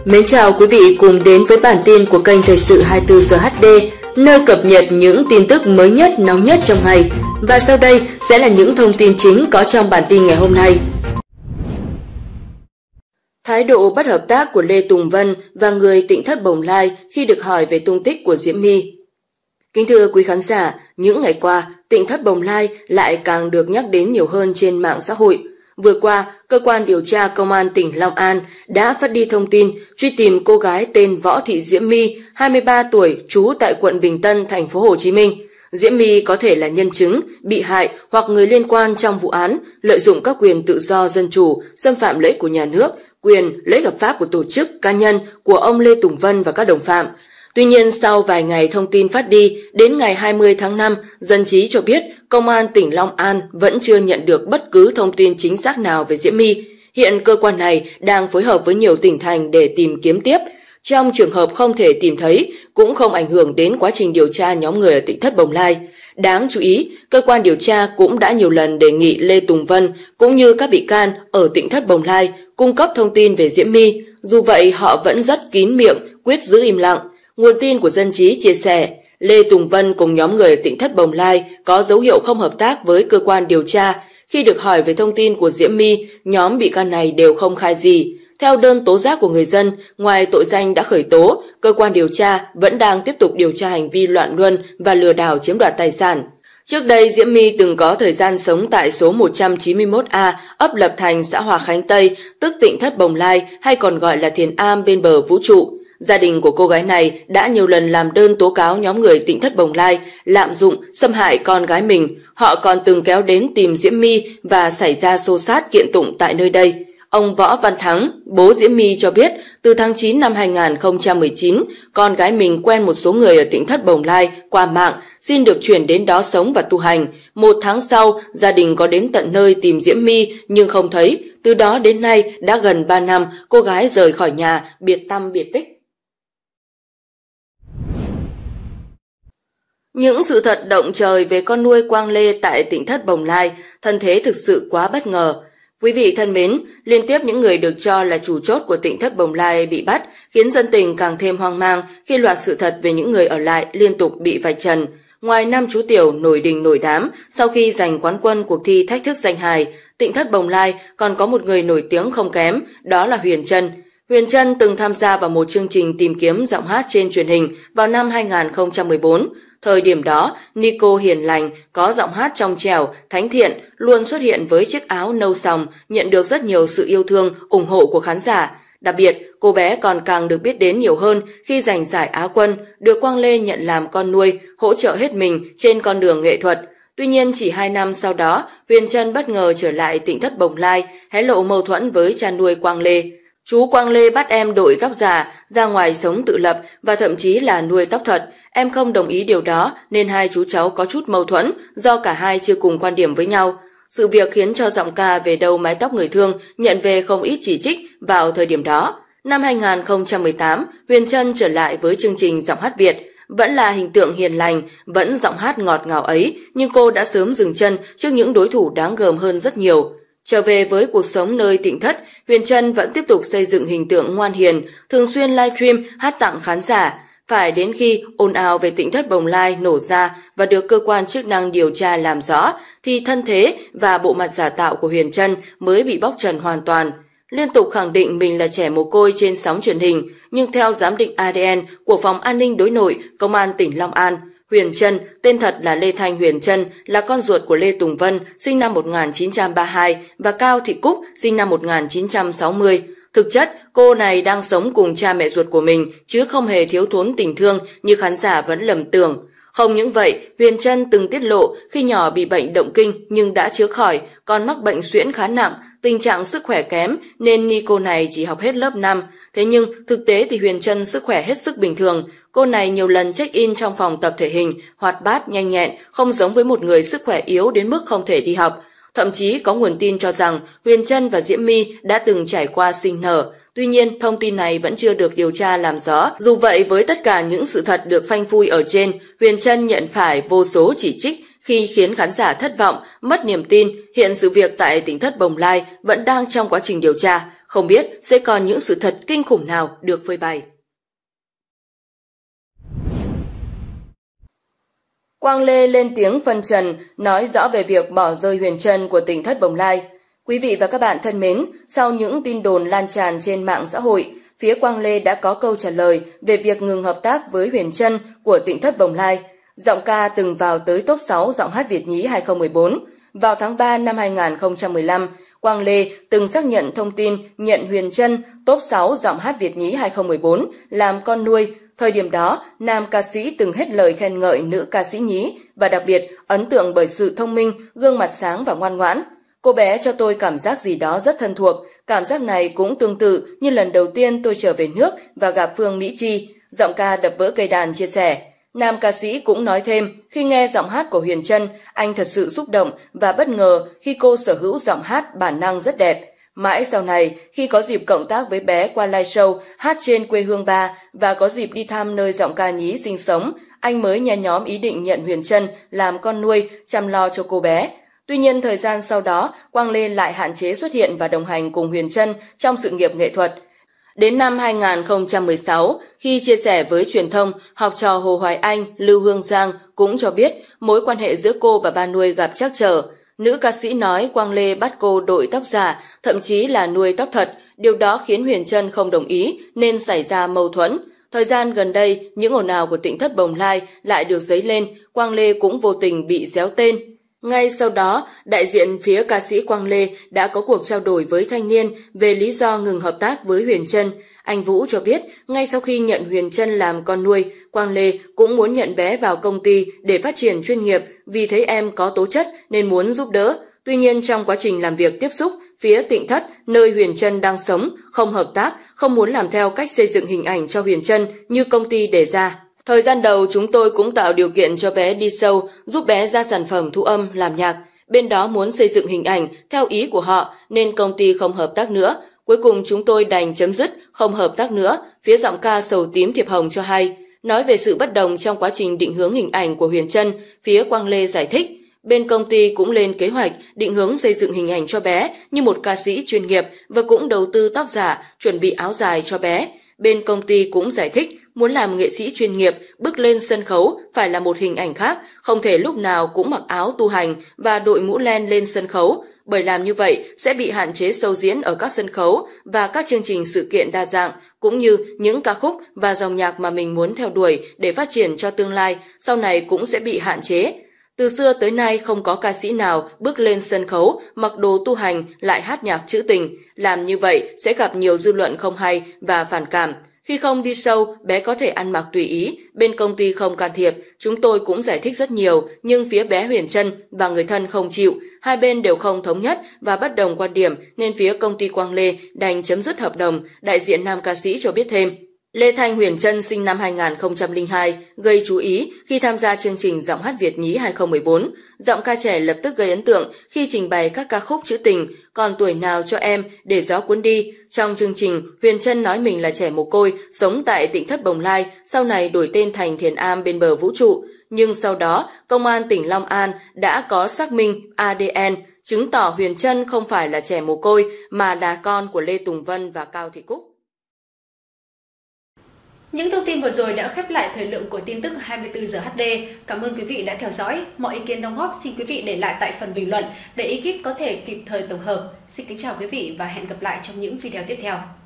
Mến chào quý vị cùng đến với bản tin của kênh Thời sự 24 giờ HD, nơi cập nhật những tin tức mới nhất, nóng nhất trong ngày. Và sau đây sẽ là những thông tin chính có trong bản tin ngày hôm nay. Thái độ bất hợp tác của Lê Tùng Vân và người Tỉnh Thất Bồng Lai khi được hỏi về tung tích của Diễm My. Kính thưa quý khán giả, những ngày qua, Tỉnh Thất Bồng Lai lại càng được nhắc đến nhiều hơn trên mạng xã hội. Vừa qua, cơ quan điều tra Công an tỉnh Long An đã phát đi thông tin truy tìm cô gái tên Võ Thị Diễm My, 23 tuổi, trú tại quận Bình Tân, thành phố Hồ Chí Minh. Diễm My có thể là nhân chứng, bị hại hoặc người liên quan trong vụ án lợi dụng các quyền tự do dân chủ, xâm phạm lợi ích của nhà nước, quyền lợi ích hợp pháp của tổ chức, cá nhân của ông Lê Tùng Vân và các đồng phạm. Tuy nhiên, sau vài ngày thông tin phát đi, đến ngày 20 tháng 5, Dân trí cho biết Công an tỉnh Long An vẫn chưa nhận được bất cứ thông tin chính xác nào về Diễm My. Hiện cơ quan này đang phối hợp với nhiều tỉnh thành để tìm kiếm tiếp. Trong trường hợp không thể tìm thấy, cũng không ảnh hưởng đến quá trình điều tra nhóm người ở Tỉnh Thất Bồng Lai. Đáng chú ý, cơ quan điều tra cũng đã nhiều lần đề nghị Lê Tùng Vân cũng như các bị can ở Tỉnh Thất Bồng Lai cung cấp thông tin về Diễm My. Dù vậy, họ vẫn rất kín miệng, quyết giữ im lặng. Nguồn tin của Dân trí chia sẻ, Lê Tùng Vân cùng nhóm người ở Tỉnh Thất Bồng Lai có dấu hiệu không hợp tác với cơ quan điều tra. Khi được hỏi về thông tin của Diễm My, nhóm bị can này đều không khai gì. Theo đơn tố giác của người dân, ngoài tội danh đã khởi tố, cơ quan điều tra vẫn đang tiếp tục điều tra hành vi loạn luân và lừa đảo chiếm đoạt tài sản. Trước đây, Diễm My từng có thời gian sống tại số 191A, ấp Lập Thành, xã Hòa Khánh Tây, tức Tỉnh Thất Bồng Lai hay còn gọi là Thiền Am bên bờ vũ trụ. Gia đình của cô gái này đã nhiều lần làm đơn tố cáo nhóm người Tỉnh Thất Bồng Lai lạm dụng, xâm hại con gái mình. Họ còn từng kéo đến tìm Diễm My và xảy ra xô xát kiện tụng tại nơi đây. Ông Võ Văn Thắng, bố Diễm My cho biết, từ tháng 9 năm 2019, con gái mình quen một số người ở Tỉnh Thất Bồng Lai qua mạng, xin được chuyển đến đó sống và tu hành. 1 tháng sau, gia đình có đến tận nơi tìm Diễm My nhưng không thấy. Từ đó đến nay, đã gần 3 năm, cô gái rời khỏi nhà, biệt tăm biệt tích. Những sự thật động trời về con nuôi Quang Lê tại Tỉnh Thất Bồng Lai, thân thế thực sự quá bất ngờ. Quý vị thân mến, liên tiếp những người được cho là chủ chốt của Tỉnh Thất Bồng Lai bị bắt, khiến dân tình càng thêm hoang mang khi loạt sự thật về những người ở lại liên tục bị vạch trần. Ngoài 5 chú tiểu nổi đình nổi đám sau khi giành quán quân cuộc thi Thách thức danh hài, Tỉnh Thất Bồng Lai còn có một người nổi tiếng không kém, đó là Huyền Trân. Huyền Trân từng tham gia vào một chương trình tìm kiếm giọng hát trên truyền hình vào năm 2014. Thời điểm đó, Nico hiền lành, có giọng hát trong trẻo, thánh thiện, luôn xuất hiện với chiếc áo nâu sòng, nhận được rất nhiều sự yêu thương, ủng hộ của khán giả. Đặc biệt, cô bé còn càng được biết đến nhiều hơn khi giành giải Á quân, được Quang Lê nhận làm con nuôi, hỗ trợ hết mình trên con đường nghệ thuật. Tuy nhiên, chỉ 2 năm sau đó, Huyền Trân bất ngờ trở lại Tỉnh Thất Bồng Lai, hé lộ mâu thuẫn với cha nuôi Quang Lê. Chú Quang Lê bắt em đội tóc giả, ra ngoài sống tự lập và thậm chí là nuôi tóc thật. Em không đồng ý điều đó nên hai chú cháu có chút mâu thuẫn do cả hai chưa cùng quan điểm với nhau. Sự việc khiến cho giọng ca Về Đâu Mái Tóc Người Thương nhận về không ít chỉ trích vào thời điểm đó. Năm 2018, Huyền Trân trở lại với chương trình Giọng hát Việt. Vẫn là hình tượng hiền lành, vẫn giọng hát ngọt ngào ấy, nhưng cô đã sớm dừng chân trước những đối thủ đáng gờm hơn rất nhiều. Trở về với cuộc sống nơi Tỉnh Thất, Huyền Trân vẫn tiếp tục xây dựng hình tượng ngoan hiền, thường xuyên livestream hát tặng khán giả. Phải đến khi ồn ào về Tỉnh Thất Bồng Lai nổ ra và được cơ quan chức năng điều tra làm rõ, thì thân thế và bộ mặt giả tạo của Huyền Trân mới bị bóc trần hoàn toàn. Liên tục khẳng định mình là trẻ mồ côi trên sóng truyền hình, nhưng theo giám định ADN của Phòng An ninh Đối nội, Công an tỉnh Long An, Huyền Trân, tên thật là Lê Thanh Huyền Trân, là con ruột của Lê Tùng Vân, sinh năm 1932, và Cao Thị Cúc, sinh năm 1960. Thực chất, cô này đang sống cùng cha mẹ ruột của mình, chứ không hề thiếu thốn tình thương như khán giả vẫn lầm tưởng. Không những vậy, Huyền Trân từng tiết lộ khi nhỏ bị bệnh động kinh nhưng đã chữa khỏi, còn mắc bệnh suyễn khá nặng, tình trạng sức khỏe kém nên Nico này chỉ học hết lớp 5. Thế nhưng thực tế thì Huyền Trân sức khỏe hết sức bình thường. Cô này nhiều lần check-in trong phòng tập thể hình, hoạt bát, nhanh nhẹn, không giống với một người sức khỏe yếu đến mức không thể đi học. Thậm chí có nguồn tin cho rằng Huyền Trân và Diễm My đã từng trải qua sinh nở. Tuy nhiên, thông tin này vẫn chưa được điều tra làm rõ. Dù vậy, với tất cả những sự thật được phanh phui ở trên, Huyền Trân nhận phải vô số chỉ trích khi khiến khán giả thất vọng, mất niềm tin. Hiện sự việc tại Tỉnh Thất Bồng Lai vẫn đang trong quá trình điều tra. không biết sẽ còn những sự thật kinh khủng nào được phơi bày. Quang Lê lên tiếng phân trần, nói rõ về việc bỏ rơi Huyền Trân của tỉnh thất Bồng Lai. Quý vị và các bạn thân mến, sau những tin đồn lan tràn trên mạng xã hội, phía Quang Lê đã có câu trả lời về việc ngừng hợp tác với Huyền Trân của tỉnh thất Bồng Lai. Giọng ca từng vào tới top 6 giọng hát Việt nhí 2014. Vào tháng 3 năm 2015, Quang Lê từng xác nhận thông tin nhận Huyền Trân top 6 giọng hát Việt nhí 2014 làm con nuôi. Thời điểm đó, nam ca sĩ từng hết lời khen ngợi nữ ca sĩ nhí và đặc biệt ấn tượng bởi sự thông minh, gương mặt sáng và ngoan ngoãn. Cô bé cho tôi cảm giác gì đó rất thân thuộc, cảm giác này cũng tương tự như lần đầu tiên tôi trở về nước và gặp Phương Mỹ Chi, giọng ca đập vỡ cây đàn chia sẻ. Nam ca sĩ cũng nói thêm, khi nghe giọng hát của Huyền Trân, anh thật sự xúc động và bất ngờ khi cô sở hữu giọng hát bản năng rất đẹp. Mãi sau này, khi có dịp cộng tác với bé qua live show hát trên quê hương ba và có dịp đi thăm nơi giọng ca nhí sinh sống, anh mới nhen nhóm ý định nhận Huyền Trân làm con nuôi, chăm lo cho cô bé. Tuy nhiên, thời gian sau đó, Quang Lê lại hạn chế xuất hiện và đồng hành cùng Huyền Trân trong sự nghiệp nghệ thuật. Đến năm 2016, khi chia sẻ với truyền thông, học trò Hồ Hoài Anh, Lưu Hương Giang cũng cho biết mối quan hệ giữa cô và ba nuôi gặp trắc trở. Nữ ca sĩ nói Quang Lê bắt cô đội tóc giả, thậm chí là nuôi tóc thật. Điều đó khiến Huyền Trân không đồng ý nên xảy ra mâu thuẫn. Thời gian gần đây, những ồn ào của tỉnh thất Bồng Lai lại được dấy lên, Quang Lê cũng vô tình bị déo tên. Ngay sau đó, đại diện phía ca sĩ Quang Lê đã có cuộc trao đổi với Thanh Niên về lý do ngừng hợp tác với Huyền Trân. Anh Vũ cho biết, ngay sau khi nhận Huyền Trân làm con nuôi, Quang Lê cũng muốn nhận bé vào công ty để phát triển chuyên nghiệp vì thấy em có tố chất nên muốn giúp đỡ. Tuy nhiên, trong quá trình làm việc tiếp xúc, phía Tịnh Thất, nơi Huyền Trân đang sống, không hợp tác, không muốn làm theo cách xây dựng hình ảnh cho Huyền Trân như công ty đề ra. Thời gian đầu chúng tôi cũng tạo điều kiện cho bé đi show, giúp bé ra sản phẩm thu âm, làm nhạc. Bên đó muốn xây dựng hình ảnh theo ý của họ nên công ty không hợp tác nữa. Cuối cùng chúng tôi đành chấm dứt, không hợp tác nữa, phía giọng ca Sầu Tím Thiệp Hồng cho hay. Nói về sự bất đồng trong quá trình định hướng hình ảnh của Huyền Trân, phía Quang Lê giải thích. Bên công ty cũng lên kế hoạch định hướng xây dựng hình ảnh cho bé như một ca sĩ chuyên nghiệp và cũng đầu tư tóc giả, chuẩn bị áo dài cho bé. Bên công ty cũng giải thích muốn làm nghệ sĩ chuyên nghiệp, bước lên sân khấu phải là một hình ảnh khác, không thể lúc nào cũng mặc áo tu hành và đội mũ len lên sân khấu, bởi làm như vậy sẽ bị hạn chế show diễn ở các sân khấu và các chương trình sự kiện đa dạng, cũng như những ca khúc và dòng nhạc mà mình muốn theo đuổi để phát triển cho tương lai, sau này cũng sẽ bị hạn chế. Từ xưa tới nay không có ca sĩ nào bước lên sân khấu mặc đồ tu hành lại hát nhạc trữ tình, làm như vậy sẽ gặp nhiều dư luận không hay và phản cảm. Khi không đi show, bé có thể ăn mặc tùy ý, bên công ty không can thiệp, chúng tôi cũng giải thích rất nhiều, nhưng phía bé Huyền Trân và người thân không chịu, hai bên đều không thống nhất và bất đồng quan điểm nên phía công ty Quang Lê đành chấm dứt hợp đồng, đại diện nam ca sĩ cho biết thêm. Lê Thanh Huyền Trân sinh năm 2002, gây chú ý khi tham gia chương trình Giọng hát Việt nhí 2014. Giọng ca trẻ lập tức gây ấn tượng khi trình bày các ca khúc trữ tình, còn tuổi nào cho em, để gió cuốn đi. Trong chương trình, Huyền Trân nói mình là trẻ mồ côi, sống tại Tịnh Thất Bồng Lai, sau này đổi tên thành Thiền Am bên bờ vũ trụ. Nhưng sau đó, Công an tỉnh Long An đã có xác minh ADN, chứng tỏ Huyền Trân không phải là trẻ mồ côi mà là con của Lê Tùng Vân và Cao Thị Cúc. Những thông tin vừa rồi đã khép lại thời lượng của tin tức 24 giờ HD. Cảm ơn quý vị đã theo dõi. Mọi ý kiến đóng góp xin quý vị để lại tại phần bình luận để ekip có thể kịp thời tổng hợp. Xin kính chào quý vị và hẹn gặp lại trong những video tiếp theo.